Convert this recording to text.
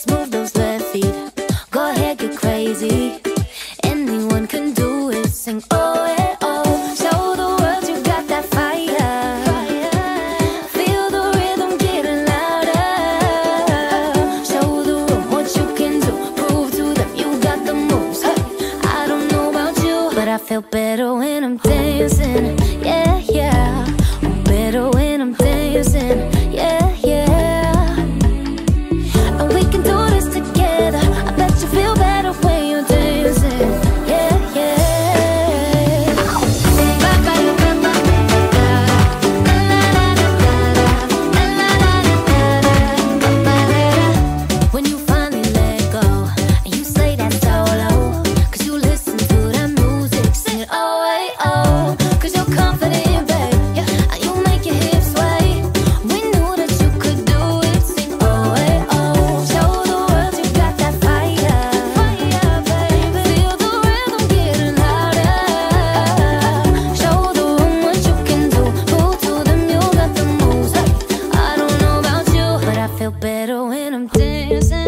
Just move those left feet. Go ahead, get crazy. Anyone can do it. Sing oh, eh, oh. Show the world you got that fire. Feel the rhythm getting louder. Show the room what you can do. Prove to them you got the moves. Hey, I don't know about you, but I feel better when I'm dancing. Yeah, yeah. I'm better when I'm dancing. Yeah, yeah. And we can do this together. I bet you feel better when you're dancing. Yeah, yeah. When you finally let go and you say that solo, 'cause you listen to that music, sing it oh, hey, oh. 'Cause you're confident, babe, yeah. And you make your hips sway. We knew that you could do it. Sing oh, hey, oh. Show the world you got that fire, fire, baby. Feel the rhythm getting louder. Show the room what you can do. Prove to them you got the moves. Hey, I don't know about you, but I feel better when I'm dancing.